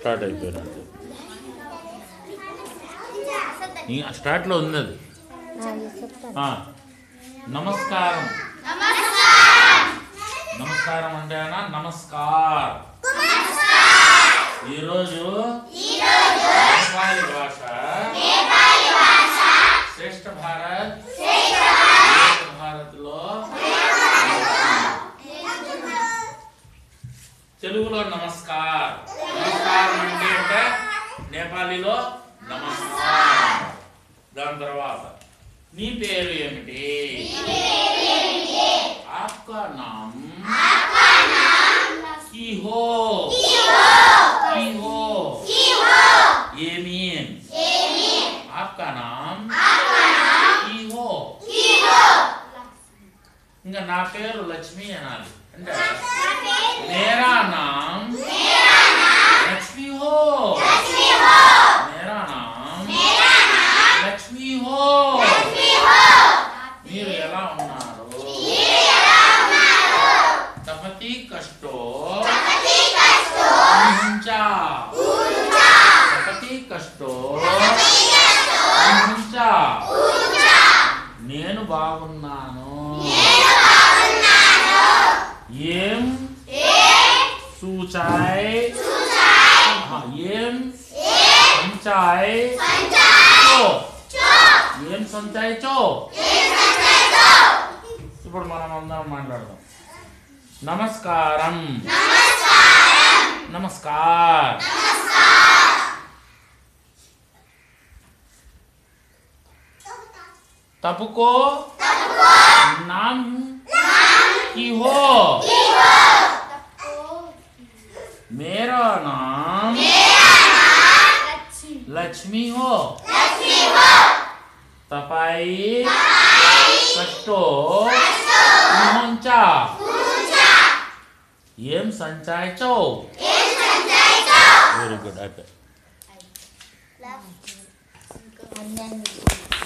Start అయిపోయినట్టు స్టార్ట్లో ఉంది అది. నమస్కారం. నమస్కారం అంటే నమస్కార్. ఈరోజు నేపాలి భాష శ్రేష్ఠ భారత్లో తెలుగులో నమస్కార్. నమస్కారం అంటే నేపాలీలో నమస్కారం. దాని తర్వాత నీ పేరు ఏమిటి? आपका नाम की हो? ये मीन आपका नाम की हो. ఇంకా నా పేరు లక్ష్మి అనాలి. అంటే मेरा नाम लक्ष्मी हो. मेरा नाम लक्ष्मी हो. మీరు ఎలా ఉన్నారు? तपति कष्टो ऊंचा. तपति कष्टो ऊंचा. నేను బాగున్నాను. ఏం సూచాయ్. ఏం సంచాయ్ చో. ఏం సంచాయ్ చో. ఇప్పుడు మనం అందరం మాట్లాడదాం. నమస్కారం. నమస్కార్. तपको नाम की हो. मेरा नाम लक्ष्मी हो. तपाई कष्टो ऊंचा. ఏం సంచాయచో. Very good. అయిపోయి.